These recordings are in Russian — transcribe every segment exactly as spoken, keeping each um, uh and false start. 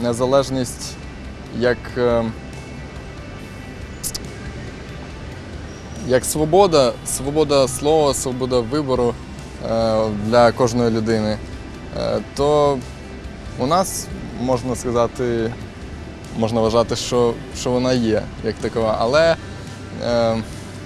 незалежність як, е, як свобода, свобода слова, свобода вибору е, для кожної людини, е, то у нас, можна сказати, можна вважати, що, що вона є як такова, але, е,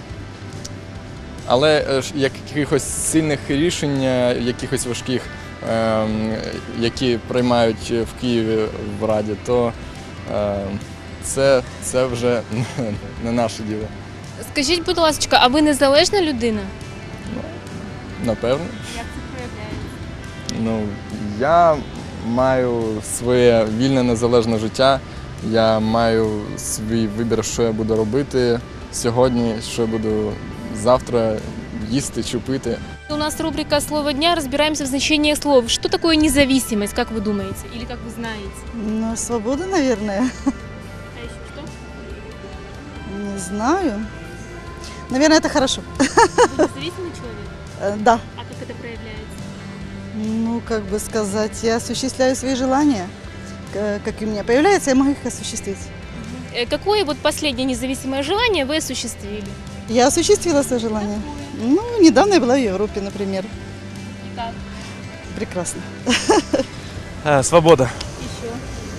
але якихось сильних рішень, якихось важких, е, які приймають в Києві в Раді, то е, це, це вже не наше діло. Скажіть, будь ласка, а ви незалежна людина? Ну, напевно. Як це проявляється? Ну, я маю своє вільне незалежне життя, я маю свій вибір, що я буду робити сьогодні, що я буду завтра їсти чи пити. У нас рубрика «Слово дня», разбираемся в значении слов. Что такое независимость, как вы думаете? Или как вы знаете? Ну, свобода, наверное. А еще что? Не знаю. Наверное, это хорошо. Вы независимый человек? Э, Да. А как это проявляется? Ну, как бы сказать, я осуществляю свои желания. К- Как и у меня появляются, я могу их осуществить. Э, Какое вот последнее независимое желание вы осуществили? Я осуществила свое желание. Ну, недавно я была в Европе, например. И как? Прекрасно. Э, Свобода. Еще?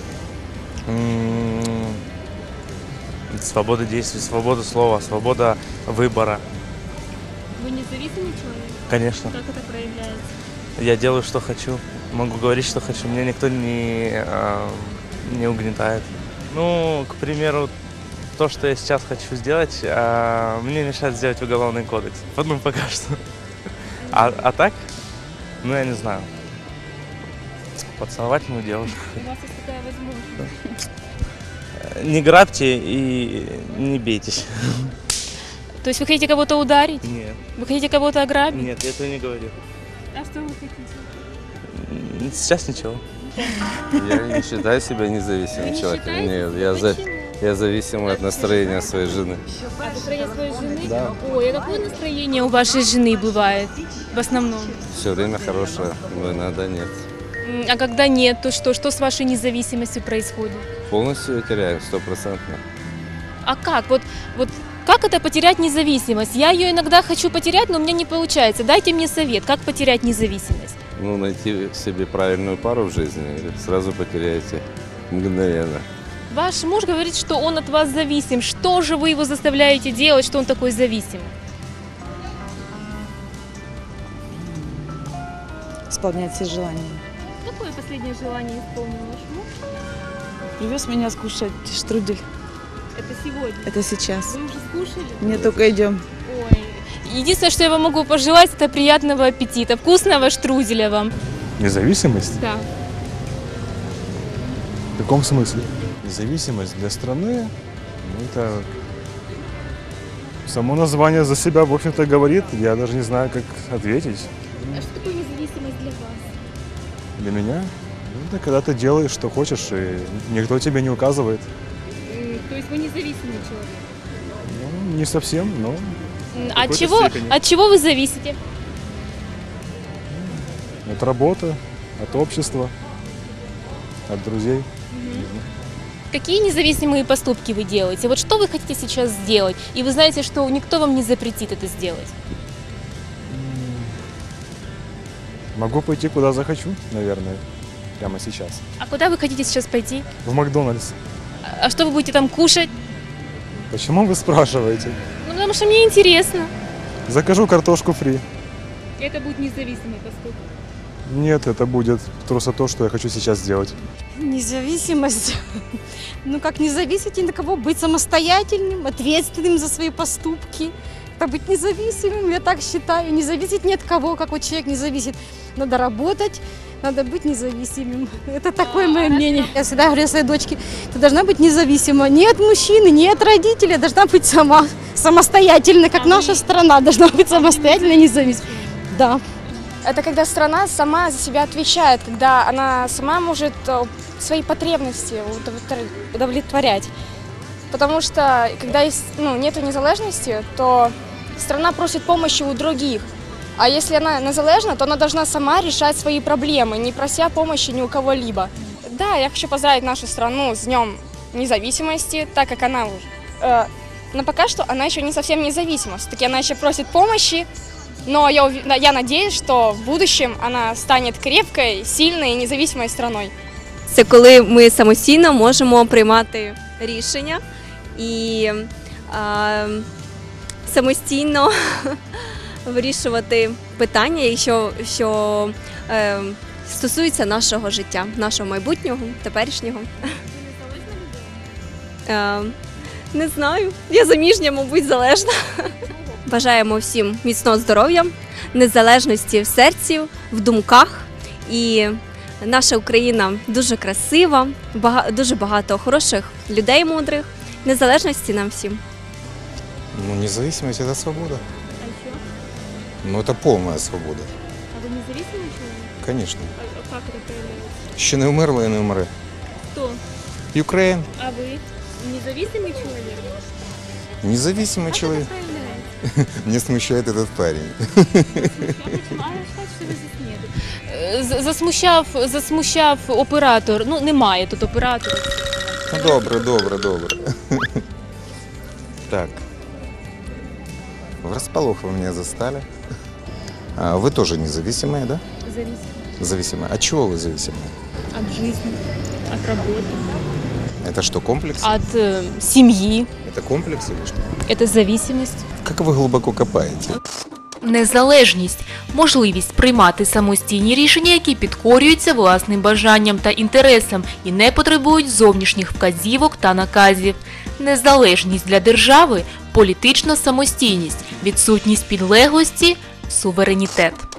М, Свобода действий, свобода слова, свобода выбора. Вы независимый человек? Конечно. Как это проявляется? Я делаю, что хочу. Могу говорить, что хочу. Меня никто не, э, не угнетает. Ну, к примеру, то, что я сейчас хочу сделать, э, мне мешает сделать уголовный кодекс. Ну, пока что. А, а так? Ну, я не знаю. Поцеловать мою девушку. У вас есть такая возможность. Не грабьте и не бейтесь. То есть вы хотите кого-то ударить? Нет, Вы хотите кого-то ограбить? нет, я этого не говорю. А что вы хотите? М, Сейчас ничего. Я не считаю себя независимым Вы не человеком. считаете? Нет, я, за, Почему? я зависимый от настроения своей жены. А настроение своей жены? Да. Ой, а какое настроение у вашей жены бывает в основном? Все время хорошее, но иногда нет. М, А когда нет, то что? Что с вашей независимостью происходит? Полностью я теряю, стопроцентно. А как? Вот, вот как это потерять независимость? Я ее иногда хочу потерять, но у меня не получается. Дайте мне совет, как потерять независимость? Ну, найти себе правильную пару в жизни, и сразу потеряете мгновенно. Ваш муж говорит, что он от вас зависим. Что же вы его заставляете делать, что он такой зависимый? Исполнять все желания. Какое последнее желание исполнил ваш муж? Привез меня скушать штрудель. Это сегодня. Это сейчас. Вы уже скушали? Не только идем. Ой. Единственное, что я вам могу пожелать, это приятного аппетита, вкусного штруделя вам. Независимость? Да. В каком смысле? Независимость для страны, ну, это само название за себя, в общем-то, говорит. Я даже не знаю, как ответить. А что такое независимость для вас? Для меня ну, это когда ты делаешь, что хочешь, и никто тебе не указывает. То есть вы независимый человек? Ну, не совсем, но От какой-то чего, степени. от чего вы зависите? от работы, от общества, от друзей. Какие независимые поступки вы делаете? Вот что вы хотите сейчас сделать? И вы знаете, что никто вам не запретит это сделать. Могу пойти куда захочу, наверное, прямо сейчас. А куда вы хотите сейчас пойти? В Макдональдс. А что вы будете там кушать? Почему вы спрашиваете? Ну, потому что мне интересно. Закажу картошку фри. Это будет независимый поступок. Нет, это будет просто то, что я хочу сейчас сделать. Независимость. Ну как не зависеть ни на кого, быть самостоятельным, ответственным за свои поступки. Это быть независимым, я так считаю. Не зависеть ни от кого, как вот человек не зависит. Надо работать, надо быть независимым. Это такое мое мнение. Я всегда говорю своей дочке, ты должна быть независима ни от мужчины, ни от родителей, должна быть сама, самостоятельна, как наша страна должна быть самостоятельной и независимой. Да. Это когда страна сама за себя отвечает, когда она сама может э, свои потребности удовлетвор- удовлетворять. Потому что когда есть, ну, нет незалежности, то страна просит помощи у других. А если она незалежна, то она должна сама решать свои проблемы, не прося помощи ни у кого-либо. Да, я хочу поздравить нашу страну с Днем независимости, так как она уже... э, но пока что она еще не совсем независима. Все-таки она еще просит помощи, но я, ув- я надеюсь, что в будущем она станет крепкой, сильной и независимой страной. Це коли ми самостійно можемо приймати рішення і а, самостійно вирішувати питання, що, що е, стосуються нашого життя, нашого майбутнього, теперішнього. Е, не знаю. Я заміжня, мабуть, залежна. Бажаємо всім міцного здоров'я, незалежності в серці, в думках. І наша Україна дуже красива, бага- дуже багато хороших людей мудрих. Незалежності нам всім. Ну, независимость – это свобода. А еще? Ну, это полная свобода. А вы независимый человек? Конечно. А как это проявляется? Ще не вмерла і не вмре. Кто? Ukraine. А вы независимый человек? Независимый человек. Как это проявляется? Мне смущает этот парень. Я почала сказати, що ви здесь нет. З- Засмущав, засмущав оператор. Ну, немає тут оператора. Ну, добре, добре, добре. Так. Врасполох вы меня застали. А вы тоже независимые, да? Зависит Зависимые. От чего вы зависимые? от жизни, от работы, Это что, комплекс? от э, семьи. Это комплекс или что? Это зависимость. Как вы глубоко копаете? Незалежність – можливість приймати самостійні рішення, які підкорюються власним бажанням та інтересам і не потребують зовнішніх вказівок та наказів. Незалежність для держави – політична самостійність, відсутність підлеглості – суверенітет.